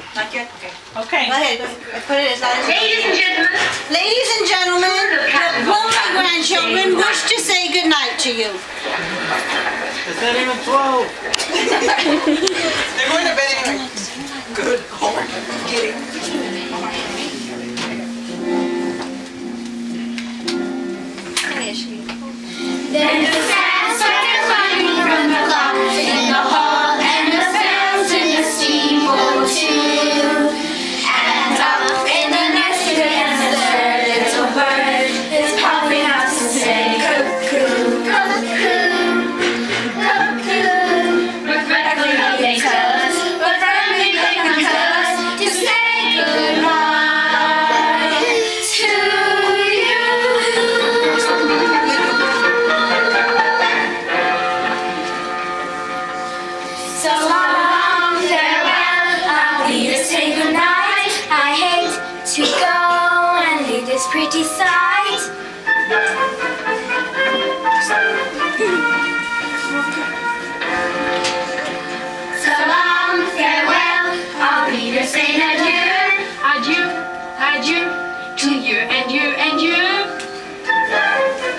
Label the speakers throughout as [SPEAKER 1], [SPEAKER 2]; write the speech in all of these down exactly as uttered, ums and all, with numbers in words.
[SPEAKER 1] Not yet? Okay.
[SPEAKER 2] Okay.
[SPEAKER 1] Go ahead. Put it as loud as
[SPEAKER 3] Ladies and gentlemen,
[SPEAKER 1] Ladies and gentlemen, the Bowman grandchildren wish to say goodnight to you.
[SPEAKER 4] It's not even twelve.
[SPEAKER 5] They're going to bed anyway. Good. Oh, get it.
[SPEAKER 3] then the sound started climbing from the clock in the hall, and the bells in the steeple too. And up in the nursery, and the third little bird is popping out to say cuckoo, cuckoo, cuckoo. Regretfully they tell us, but firmly they compel us to say goodbye to you. So long, farewell, I'll leave to say goodnight. I hate to go and leave this pretty sight. So long, farewell, I'll leave to say adieu. Adieu, adieu, to you and you and you.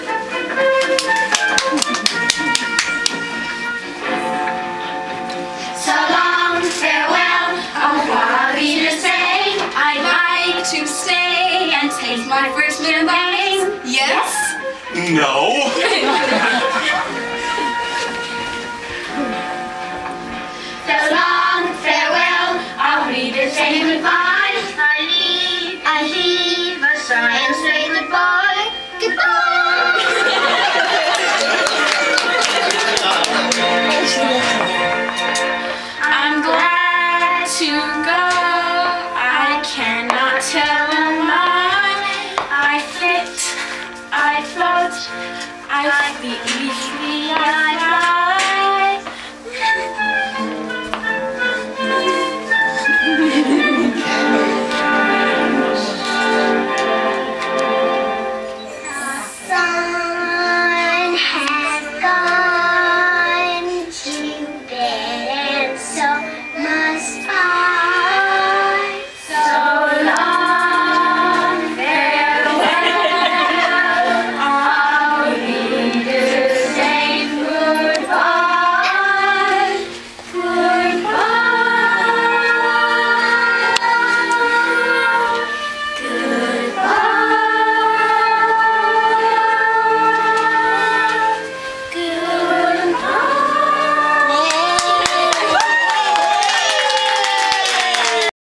[SPEAKER 3] So long, farewell, I'll be to say I'd like to stay and take my first little bite. Yes?
[SPEAKER 4] No.
[SPEAKER 3] So long, farewell, I'll be to say goodbye. I leave, I leave a sigh and say goodbye. Goodbye. I'm glad to go.